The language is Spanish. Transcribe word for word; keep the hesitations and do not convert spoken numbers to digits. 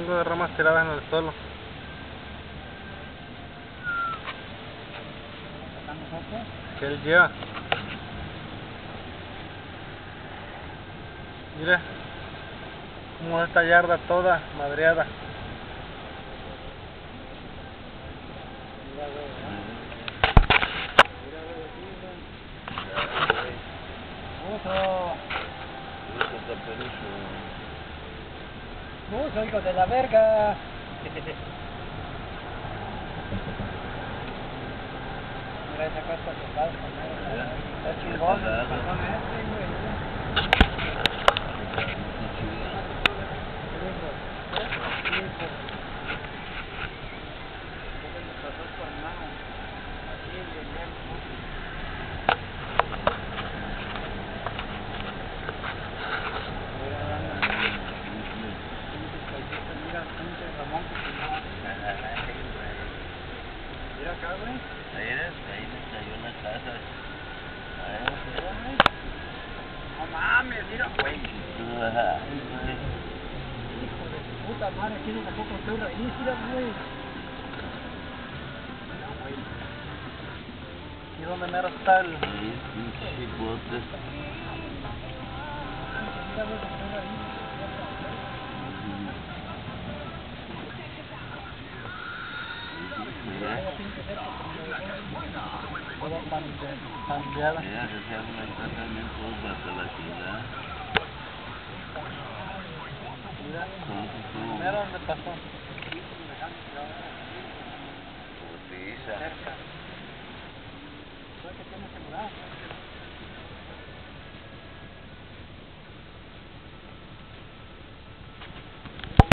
chingo de ramas tiradas en el suelo. Que él lleva. Mira como esta yarda toda madreada. Muso, hijo de la verga. Mira esa cosa que pasa, está chingón, el pasón este, güey. Mira acá, güey. Ahí eres, ahí me cayó una casa. Ahí, ahí. No mames, mira, güey. Ay, Hijo de puta madre, aquí no tampoco estoy raíz, mira, güey. Mira, güey. ¿Y dónde mero está el...? pinche chipote. Mira, güey, como una raíz. Toda cambiada. Mira, se hace una casa bien pobre hasta la ciudad. Mira, Entonces, ¿cómo? mira dónde pasó. Putiza.